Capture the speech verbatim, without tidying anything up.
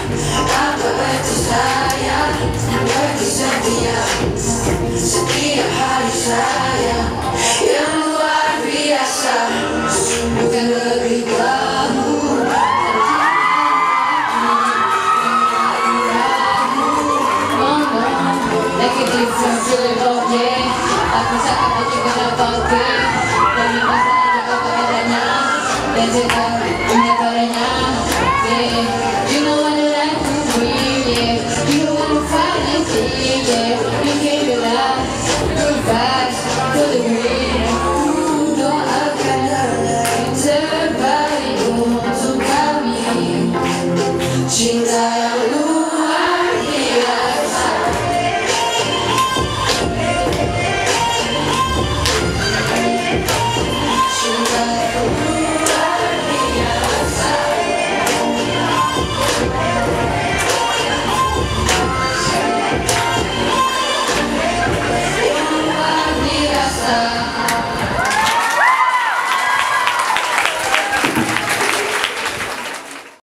Apa itu saya bagi setia, setiap hari saya yang luar biasa, bukan lebih kamu. Like a different feeling, oh yeah. Aku sakit hati karena pakai dan masalah juga padanya dan juga punya padanya. Yeah, you know what I like to breathe, yeah. You don't wanna fight and see, yeah. You gave your life, good vibes to the wind. Doa akan terbaik untuk kami. Cinta